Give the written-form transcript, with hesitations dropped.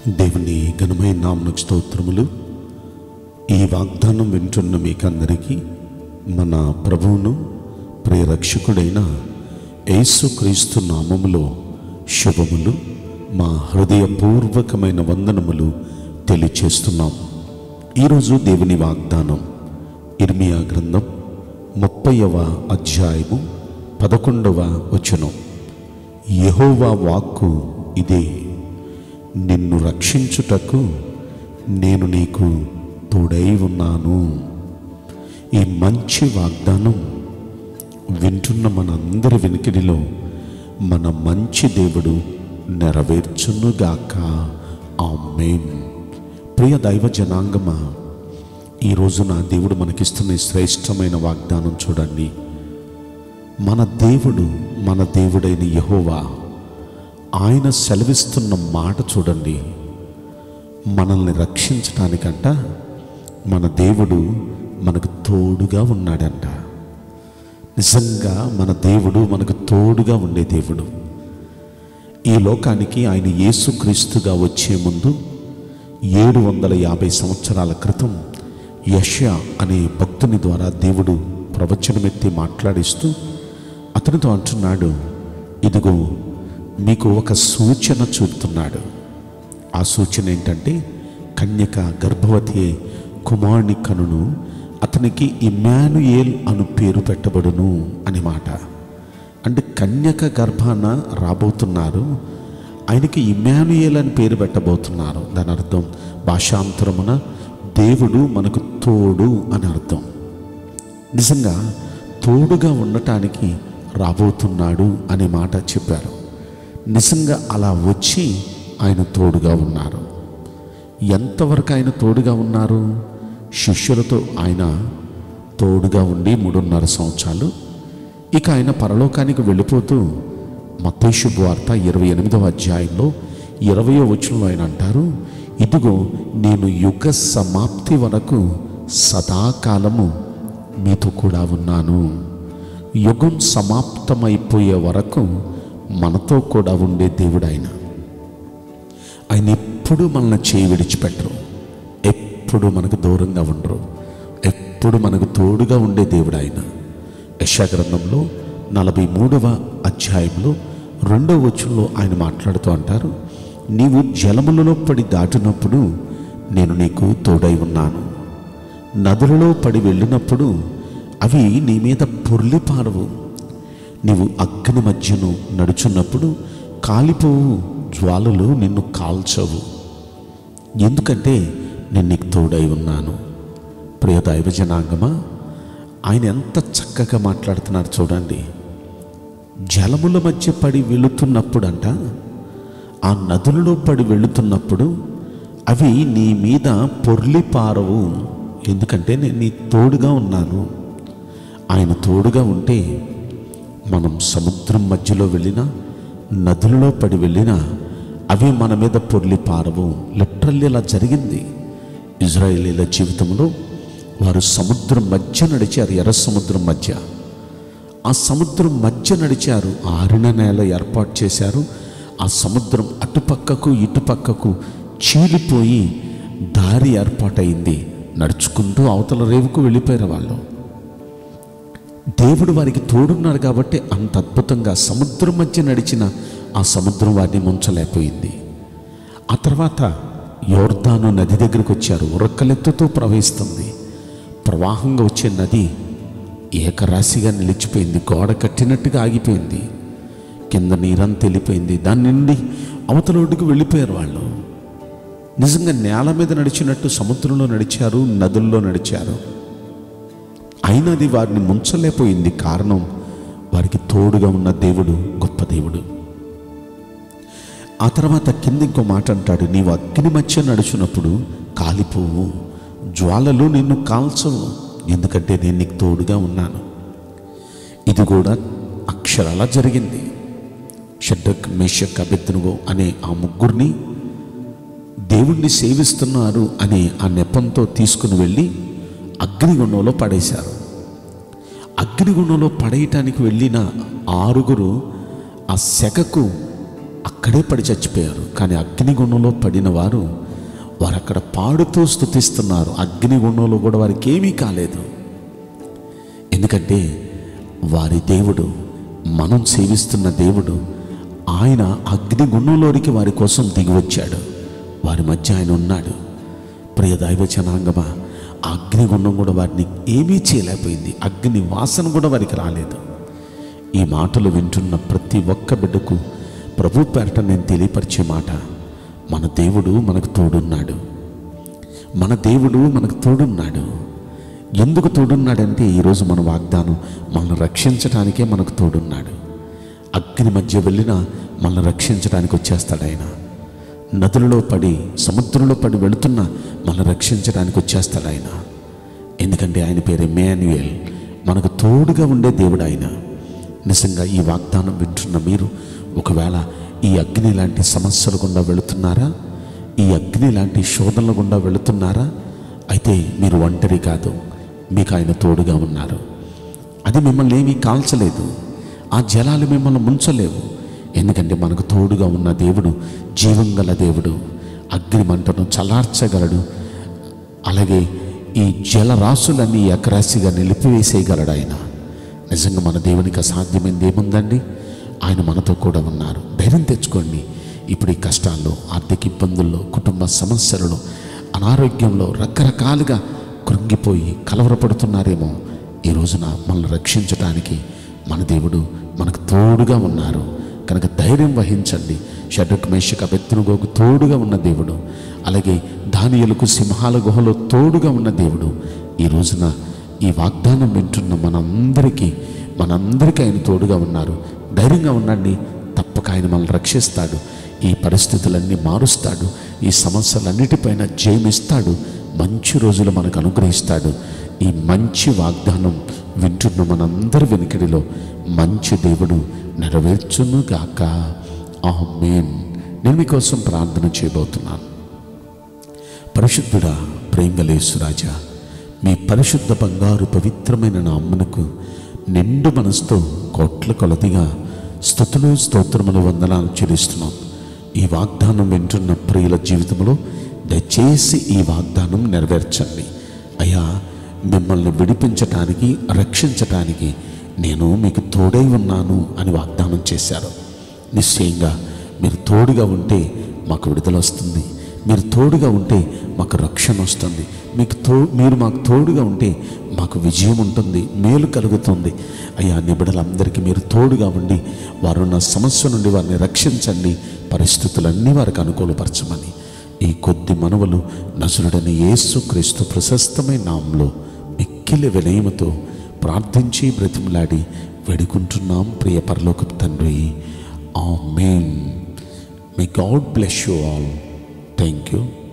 దేవుని ఘనమైన నామమునకు స్తోత్రములు. ఈ వాగ్దానం వింటున్న మీకందరికీ మన ప్రభువును ప్రియరక్షకుడైన యేసుక్రీస్తు నామములో శుభములు, మా హృదయపూర్వకమైన వందనములు తెలియచేస్తున్నాం. ఈరోజు దేవుని వాగ్దానం ఇర్మియా గ్రంథం 30వ అధ్యాయము 11వ వచనం. యెహోవా వాక్కు ఇదే, నిన్ను రక్షించుటకు నేను నీకు తోడై ఉన్నాను. ఈ మంచి వాగ్దానం వింటున్న మనందరి వినికిడిలో మన మంచి దేవుడు నెరవేర్చునుగాక. ఆమేన్. ప్రియ దైవ జనాంగమా, ఈరోజు నా దేవుడు మనకిస్తున్న శ్రేష్టమైన వాగ్దానం చూడండి. మన దేవుడైన యెహోవా ఆయన సెలవిస్తున్న మాట చూడండి. మనల్ని రక్షించడానికంట మన దేవుడు మనకు తోడుగా ఉన్నాడంట. నిజంగా మన దేవుడు మనకు తోడుగా ఉండే దేవుడు. ఈ లోకానికి ఆయన యేసుక్రీస్తుగా వచ్చే ముందు 750 సంవత్సరాల క్రితం యెషయా అనే భక్తుని ద్వారా దేవుడు ప్రవచనమెత్తి మాట్లాడిస్తూ అతనితో అంటున్నాడు, ఇదిగో మీకు ఒక సూచన చూపుతున్నాడు. ఆ సూచన ఏంటంటే, కన్యక గర్భవతి కుమారుని కనును, అతనికి ఇమ్మానుయేల్ అను పేరు పెట్టబడును అని మాట. అంటే కన్యక గర్భాన రాబోతున్నారు, ఆయనకి ఇమ్మానుయేల్ అని పేరు పెట్టబోతున్నారు. దాని అర్థం భాషాంతరమున దేవుడు మనకు తోడు అని అర్థం. నిజంగా తోడుగా ఉండటానికి రాబోతున్నాడు అనే మాట చెప్పారు. నిజంగా అలా వచ్చి ఆయన తోడుగా ఉన్నారు. ఎంతవరకు ఆయన తోడుగా ఉన్నారు? శిష్యులతో ఆయన తోడుగా ఉండి 3.5 సంవత్సరాలు. ఇక ఆయన పరలోకానికి వెళ్ళిపోతూ మత్తయి శుభవార్త 28వ అధ్యాయంలో 20వ వచనంలో ఆయన అంటారు, ఇదిగో నేను యుగ సమాప్తి వరకు సదాకాలము మీతో కూడా ఉన్నాను. యుగం సమాప్తమైపోయే వరకు మనతో కూడా ఉండే దేవుడు ఆయన. ఆయన ఎప్పుడు మనల్ని చేయి విడిచిపెట్టరు, ఎప్పుడు మనకు దూరంగా ఉండరు, ఎప్పుడు మనకు తోడుగా ఉండే దేవుడు ఆయన. యెషయా గ్రంథంలో 43వ అధ్యాయంలో 2వ వచనంలో ఆయన మాట్లాడుతూ అంటారు, నీవు జలములలో పడి దాటినప్పుడు నేను నీకు తోడై ఉన్నాను. నదులలో పడి వెళ్ళినప్పుడు అవి నీ మీద పొర్లిపారవు. నీవు అగ్ని మధ్యను నడుచున్నప్పుడు కాలిపోవు జ్వాలలు నిన్ను కాల్చవు, ఎందుకంటే నేను నీకు తోడై ఉన్నాను. ప్రియ దైవ జనాంగమా, ఆయన ఎంత చక్కగా మాట్లాడుతున్నారు చూడండి. జలముల మధ్య పడి వెళుతున్నప్పుడు అంట, ఆ నదులలో పడి వెళుతున్నప్పుడు అవి నీ మీద పొర్లిపారవు, ఎందుకంటే నేను నీ తోడుగా ఉన్నాను. ఆయన తోడుగా ఉంటే మనం సముద్రం మధ్యలో వెళ్ళినా, నదులలో పడి వెళ్ళినా అవి మన మీద పొర్లి పారవు. లిటరల్లీ ఇలా జరిగింది. ఇజ్రాయేలీల జీవితంలో వారు సముద్రం మధ్య నడిచారు, ఎర్ర సముద్రం మధ్య. ఆ సముద్రం మధ్య నడిచారు, ఆరిన నేల ఏర్పాటు చేశారు. ఆ సముద్రం అటుపక్కకు ఇటుపక్కకు చీలిపోయి దారి ఏర్పాటైంది. నడుచుకుంటూ అవతల రేవుకు వెళ్ళిపోయారు వాళ్ళు. దేవుడు వారికి తోడున్నారు కాబట్టి అంత అద్భుతంగా సముద్రం మధ్య నడిచిన ఆ సముద్రం వారిని ముంచలేకపోయింది. ఆ తర్వాత యోర్దాను నది దగ్గరికి వచ్చారు. ఉరకలెత్తుతో ప్రవహిస్తుంది. ప్రవాహంగా వచ్చే నది ఏకరాశిగా నిలిచిపోయింది, గోడ కట్టినట్టుగా ఆగిపోయింది. కింద నీరంతా వెళ్ళిపోయింది. దాని నుండి అవతల ఒడ్డుకు వెళ్ళిపోయారు వాళ్ళు. నిజంగా నేల మీద నడిచినట్టు సముద్రంలో నడిచారు, నదుల్లో నడిచారు. అయినా అది వారిని ముంచలేకపోయింది. కారణం, వారికి తోడుగా ఉన్న దేవుడు గొప్ప దేవుడు. ఆ తర్వాత కింద ఇంకో మాట అంటాడు, నీవు అగ్ని మధ్య నడుచున్నప్పుడు కాలిపోవు, జ్వాలలు నిన్ను కాల్చవు, ఎందుకంటే నేను నీకు తోడుగా ఉన్నాను. ఇది కూడా అక్షరాలా జరిగింది. షడ్రక్, మేషక్, అబేద్నెగో అనే ఆ ముగ్గురిని దేవుణ్ణి సేవిస్తున్నారు అనే ఆ నెపంతో తీసుకుని వెళ్ళి అగ్నిగుండంలో పడేశారు. అగ్నిగుండంలో పడేయటానికి వెళ్ళిన 6 ఆ సెగకు అక్కడే పడి చచ్చిపోయారు. కానీ అగ్నిగుండంలో పడిన వారు అక్కడ పాడుతూ స్తుతిస్తున్నారు. అగ్నిగుండంలో కూడా వారికి ఏమీ కాలేదు. ఎందుకంటే వారి దేవుడు, మనం సేవిస్తున్న దేవుడు, ఆయన అగ్నిగుండంలోనికి వారి కోసం దిగి వచ్చాడు. వారి మధ్య ఆయన ఉన్నాడు. ప్రియ దైవ జనాంగమా, ఆ అగ్నిగుండం కూడా వారిని ఏమీ చేయలేకపోయింది. అగ్ని వాసన కూడా వారికి రాలేదు. ఈ మాటలు వింటున్న ప్రతి ఒక్క బిడ్డకు ప్రభు పేరట నేను తెలియపరిచే మాట, మన దేవుడు మనకు తోడున్నాడు. మన దేవుడు మనకు తోడున్నాడు. ఎందుకు తోడున్నాడంటే ఈరోజు మన వాగ్దానం మనల్ని రక్షించడానికే మనకు తోడున్నాడు. అగ్ని మధ్య వెళ్ళినా మనల్ని రక్షించడానికి వచ్చేస్తాడు ఆయన. నదులలో పడి, సముద్రంలో పడి వెళుతున్న మనల్ని రక్షించడానికి వచ్చేస్తాడు ఆయన. ఎందుకంటే ఆయన పేరు ఎమ్మాన్యుయేల్, మనకు తోడుగా ఉండే దేవుడు ఆయన. నిజంగా ఈ వాగ్దానం వింటున్న మీరు ఒకవేళ ఈ అగ్ని లాంటి సమస్యల గుండా వెళుతున్నారా? ఈ అగ్ని లాంటి శోధనల గుండా వెళుతున్నారా? అయితే మీరు ఒంటరి కాదు, మీకు ఆయన తోడుగా ఉన్నారు. అది మిమ్మల్ని ఏమీ కాల్చలేదు, ఆ జలాలు మిమ్మల్ని ముంచలేవు. ఎందుకంటే మనకు తోడుగా ఉన్న దేవుడు జీవం గల దేవుడు. అగ్ని మంటను చల్లార్చగలడు. అలాగే ఈ జలరాశులన్నీ ఏకరాశిగా నిలిపివేసేయగలడు ఆయన. నిజంగా మన దేవునికి అసాధ్యమైనది ఏముందండి? ఆయన మనతో కూడా ఉన్నారు. ధైర్యం తెచ్చుకోండి. ఇప్పుడు ఈ కష్టాల్లో, ఆర్థిక ఇబ్బందుల్లో, కుటుంబ సమస్యలలో, అనారోగ్యంలో రకరకాలుగా కృంగిపోయి కలవరపడుతున్నారేమో, ఈ రోజున మనల్ని రక్షించడానికి మన దేవుడు మనకు తోడుగా ఉన్నారు. కనుక ధైర్యం వహించండి. షడ్రక్ మేషక్ అబేద్నెగోకు తోడుగా ఉన్న దేవుడు, అలాగే దానియేలుకు సింహాల గుహలో తోడుగా ఉన్న దేవుడు ఈ రోజున ఈ వాగ్దానం వింటున్న మనందరికీ ఆయన తోడుగా ఉన్నారు. ధైర్యంగా ఉండండి. తప్పక ఆయన మనల్ని రక్షిస్తాడు. ఈ పరిస్థితులన్నీ మారుస్తాడు. ఈ సమస్యలన్నిటిపైన జయమిస్తాడు. మంచి రోజులు మనకు అనుగ్రహిస్తాడు. ఈ మంచి వాగ్దానం వింటున్న మనందరి వెనుకడిలో మంచి దేవుడు నెరవేర్చునుగాక. ఆమేన్. నేను మీకోసం ప్రార్థన చేయబోతున్నాను. పరిశుద్ధుడా, ప్రేమగల యేసురాజా, మీ పరిశుద్ధ బంగారు పవిత్రమైన నామమునకు నిండు మనసుతో కోట్ల కొలదిగా స్తుతులు, స్తోత్రములు, వందనాలు చెల్లిస్తున్నాం. ఈ వాగ్దానం వింటున్న ప్రియుల జీవితంలో దయచేసి ఈ వాగ్దానం నెరవేర్చండి అయ్యా. మిమ్మల్ని విడిపించటానికి, రక్షించటానికి నేను మీకు తోడై ఉన్నాను అని వాగ్దానం చేశారు. నిశ్చయంగా మీరు తోడుగా ఉంటే మాకు విడుదల వస్తుంది. మీరు తోడుగా ఉంటే మాకు రక్షణ వస్తుంది. మీరు మాకు తోడుగా ఉంటే మాకు విజయం ఉంటుంది, మేలు కలుగుతుంది. అయ్యా, నీ బిడ్డలందరికీ మీరు తోడుగా ఉండి వారున్న సమస్య నుండి వారిని రక్షించండి. పరిస్థితులన్నీ వారికి అనుకూలపరచమని ఈ కొద్ది మనవులు నజరుడైన యేసుక్రీస్తు ప్రశస్తమైన నామములో మిక్కిలి వినయముతో ప్రార్థించి బ్రతిమలాడి వేడుకుంటున్నాం ప్రియ పరలోకపు తండ్రి. Amen. May God bless you all. Thank you.